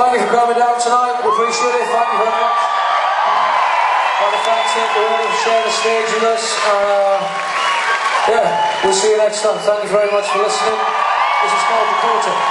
Thank you for coming down tonight. We appreciate it. Thank you very much. Want to thank Tim for sharing the stage with us. Yeah, we'll see you next time. Thank you very much for listening. This is called Dakota.